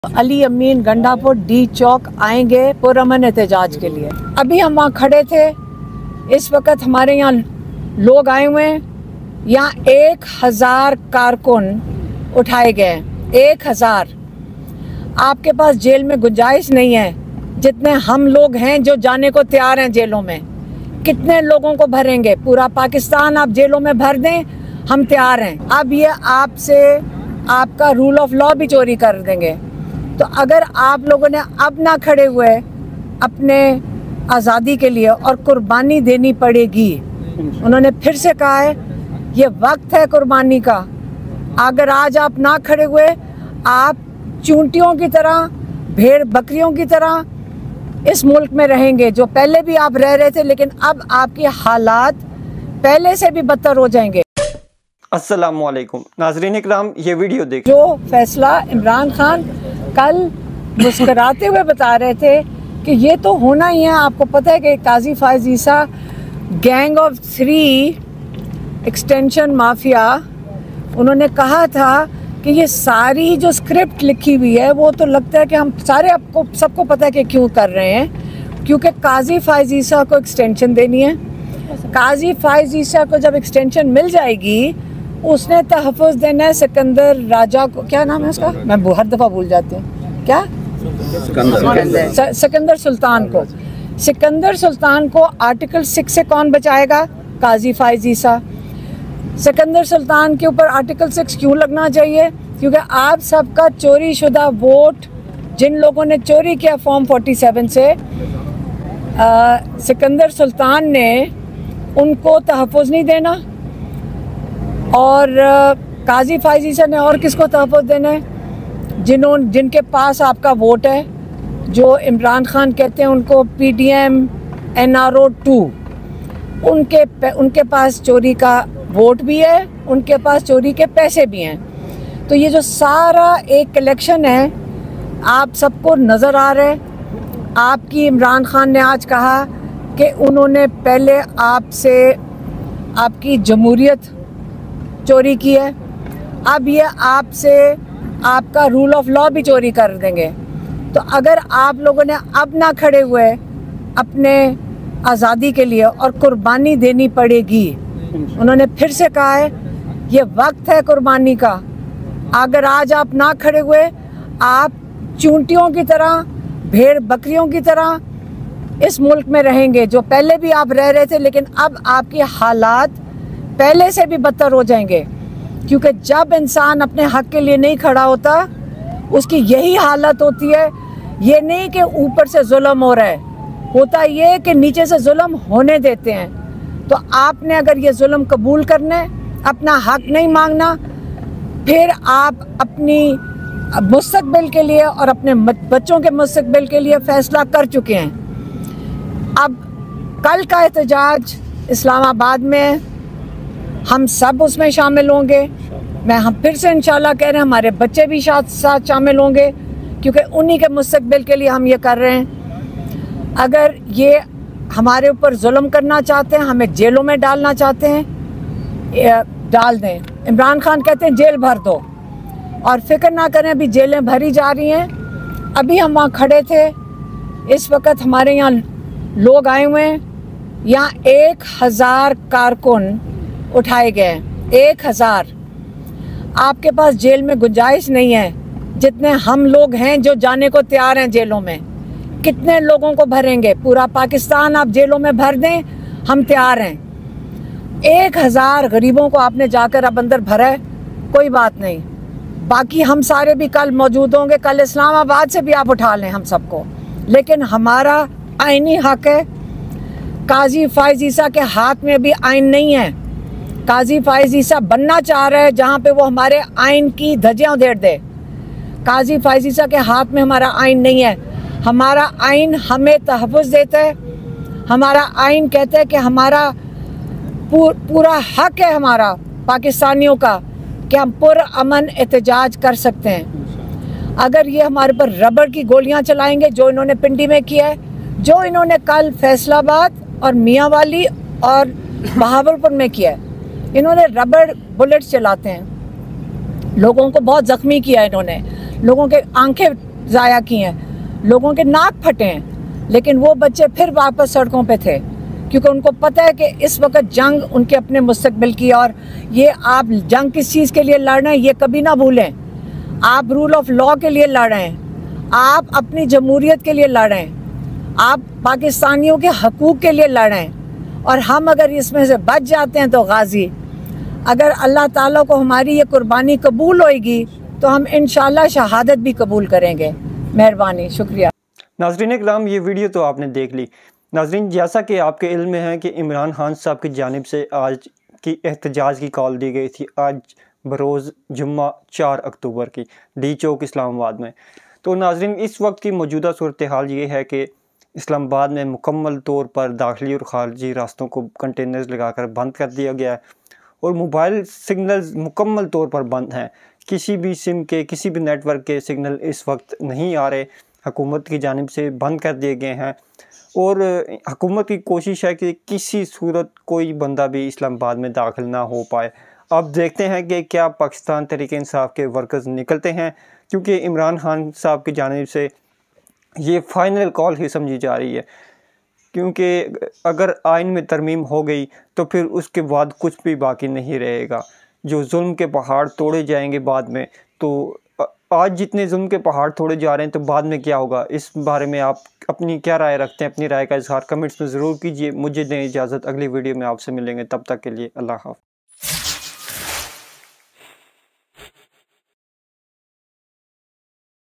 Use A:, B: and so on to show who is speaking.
A: Ali Amin Gandapur D Chowk आएंगे पुरअमन एहतजाज के लिए। अभी हम वहाँ खड़े थे, इस वक्त हमारे यहाँ लोग आए हुए हैं। यहाँ 1000 कारकुन उठाए गए, 1000। आपके पास जेल में गुंजाइश नहीं है, जितने हम लोग हैं जो जाने को तैयार हैं जेलों में। कितने लोगों को भरेंगे? पूरा पाकिस्तान आप जेलों में भर दें, हम तैयार हैं। अब ये आपसे आपका रूल ऑफ लॉ भी चोरी कर देंगे। तो अगर आप लोगों ने अब ना खड़े हुए अपने आज़ादी के लिए और कुर्बानी देनी पड़ेगी। उन्होंने फिर से कहा है ये वक्त है कुर्बानी का। अगर आज आप ना खड़े हुए, आप चूंटियों की तरह, भेड़ बकरियों की तरह इस मुल्क में रहेंगे, जो पहले भी आप रह रहे थे, लेकिन अब आपके हालात पहले से भी बदतर हो जाएंगे।
B: अस्सलामुअलैकुम नाज़रीन इकराम, ये वीडियो देख
A: जो फैसला इमरान खान कल मुस्कराते हुए बता रहे थे कि ये तो होना ही है। आपको पता है कि Qazi Faez Isa gang of 3 extension mafia, उन्होंने कहा था कि ये सारी जो स्क्रिप्ट लिखी हुई है वो तो लगता है कि हम सारे आपको सबको पता है कि क्यों कर रहे हैं, क्योंकि काजी फायज ईसा को एक्सटेंशन देनी है। काजी फायज ईसा को जब एक्सटेंशन मिल जाएगी, उसने तहफ़्फ़ुज़ देना है सिकंदर राजा को। क्या नाम है उसका? मैं हर दफ़ा भूल जाती हूँ। क्या? सिकंदर सुल्तान को। सिकंदर सुल्तान को आर्टिकल 6 से कौन बचाएगा? काजी फायज ईसा। सिकंदर सुल्तान के ऊपर आर्टिकल 6 क्यों लगना चाहिए? क्योंकि आप सबका चोरी शुदा वोट, जिन लोगों ने चोरी किया फॉर्म 47 से, सिकंदर सुल्तान ने उनको तहफ़्फ़ुज़ नहीं देना। और काजी फायज ईसा ने और किसको तहफ़्फ़ुज़ देना है? जिनके पास आपका वोट है, जो इमरान खान कहते हैं उनको PDM NRO 2, उनके पास चोरी का वोट भी है, उनके पास चोरी के पैसे भी हैं। तो ये जो सारा एक कलेक्शन है, आप सबको नज़र आ रहा है। आपकी इमरान खान ने आज कहा कि उन्होंने पहले आपसे आपकी जमहूरियत चोरी की है, अब ये आपसे आपका रूल ऑफ लॉ भी चोरी कर देंगे। तो अगर आप लोगों ने अब ना खड़े हुए अपने आज़ादी के लिए और कुर्बानी देनी पड़ेगी। उन्होंने फिर से कहा है ये वक्त है कुर्बानी का। अगर आज आप ना खड़े हुए, आप चूंटियों की तरह, भेड़ बकरियों की तरह इस मुल्क में रहेंगे, जो पहले भी आप रह रहे थे, लेकिन अब आपके हालात पहले से भी बदतर हो जाएंगे। क्योंकि जब इंसान अपने हक के लिए नहीं खड़ा होता, उसकी यही हालत होती है। ये नहीं कि ऊपर से जुल्म हो रहा है, होता ये कि नीचे से जुल्म होने देते हैं। तो आपने अगर ये जुल्म कबूल करना है, अपना हक नहीं मांगना, फिर आप अपनी मुस्तकबिल के लिए और अपने बच्चों के मुस्तकबिल के लिए फ़ैसला कर चुके हैं। अब कल का एहतजाज इस्लामाबाद में, हम सब उसमें शामिल होंगे। हम फिर से इंशाल्लाह कह रहे हैं, हमारे बच्चे भी साथ शामिल होंगे, क्योंकि उन्हीं के मुस्तकबिल के लिए हम ये कर रहे हैं। अगर ये हमारे ऊपर जुल्म करना चाहते हैं, हमें जेलों में डालना चाहते हैं, डाल दें। इमरान खान कहते हैं जेल भर दो, और फिक्र ना करें, अभी जेलें भरी जा रही हैं। अभी हम वहाँ खड़े थे, इस वक्त हमारे यहाँ लोग आए हुए हैं। यहाँ 1000 कारकुन उठाए गए, 1000। आपके पास जेल में गुंजाइश नहीं है, जितने हम लोग हैं जो जाने को तैयार हैं जेलों में। कितने लोगों को भरेंगे? पूरा पाकिस्तान आप जेलों में भर दें, हम तैयार हैं। 1000 गरीबों को आपने जाकर अब अंदर भरा है, कोई बात नहीं। बाकी हम सारे भी कल मौजूद होंगे। कल इस्लामाबाद से भी आप उठा लें हम सबको, लेकिन हमारा आईनी हक है। काजी फायज ईसा के हाथ में भी आइन नहीं है। काजी फायज ईसा बनना चाह रहा है जहाँ पे वो हमारे आइन की धज्जियाँ उधेड़ दे। काजी फायज ईसा के हाथ में हमारा आइन नहीं है। हमारा आइन हमें तहफ़्फ़ुज़ देता है। हमारा आइन कहता है कि हमारा पूरा हक है हमारा पाकिस्तानियों का कि हम पुरअमन एहतजाज कर सकते हैं। अगर ये हमारे पर रबड़ की गोलियां चलाएंगे, जो इन्होंने पिंडी में किया है, जो इन्होंने कल फैसलाबाद और मियांवाली और बहावलपुर में किया है, इन्होंने रबड़ बुलेट्स चलाते हैं, लोगों को बहुत ज़ख्मी किया इन्होंने, लोगों के आंखें ज़ाया की हैं, लोगों के नाक फटे हैं, लेकिन वो बच्चे फिर वापस सड़कों पे थे, क्योंकि उनको पता है कि इस वक्त जंग उनके अपने मुस्तकबिल की, और ये आप जंग किस चीज़ के लिए लड़ रहे हैं ये कभी ना भूलें। आप रूल ऑफ लॉ के लिए लड़ रहे हैं, आप अपनी जमहूरियत के लिए लड़ रहे हैं, आप पाकिस्तानियों के हकूक़ के लिए लड़ रहे हैं। और हम अगर इसमें से बच जाते हैं तो गाजी, अगर अल्लाह ताला को हमारी ये कुर्बानी कबूल होएगी तो हम इंशाल्लाह शहादत भी कबूल करेंगे। मेहरबानी, शुक्रिया।
B: नाज़रीन इकराम, ये वीडियो तो आपने देख ली। नाज़रीन, जैसा कि आपके इल्म में है कि इमरान खान साहब की जानिब से आज की एहतजाज की कॉल दी गई थी, आज बरोज़ जुम्मा 4 अक्टूबर की, डी चौक इस्लामाबाद में। तो नाज़रीन, इस वक्त की मौजूदा सूरत हाल ये है कि इस्लामाबाद में मुकम्मल तौर पर दाखिली और ख़ारजी रास्तों को कंटेनर्स लगाकर बंद कर दिया गया है और मोबाइल सिग्नल्स मुकम्मल तौर पर बंद हैं। किसी भी सिम के, किसी भी नेटवर्क के सिग्नल इस वक्त नहीं आ रहे, हुकूमत की जानिब से बंद कर दिए गए हैं। और हुकूमत की कोशिश है कि किसी सूरत कोई बंदा भी इस्लामाबाद में दाखिल ना हो पाए। अब देखते हैं कि क्या पाकिस्तान तहरीक इंसाफ के वर्कर्स निकलते हैं, क्योंकि इमरान खान साहब की जानिब से ये फ़ाइनल कॉल ही समझी जा रही है, क्योंकि अगर आइन में तरमीम हो गई तो फिर उसके बाद कुछ भी बाकी नहीं रहेगा। जो जुल्म के पहाड़ तोड़े जाएंगे बाद में, तो आज जितने जुल्म के पहाड़ तोड़े जा रहे हैं तो बाद में क्या होगा, इस बारे में आप अपनी क्या राय रखते हैं? अपनी राय का इज़हार कमेंट्स में ज़रूर कीजिए। मुझे दें इजाज़त, अगली वीडियो में आपसे मिलेंगे, तब तक के लिए अल्लाह हाफ़िज़।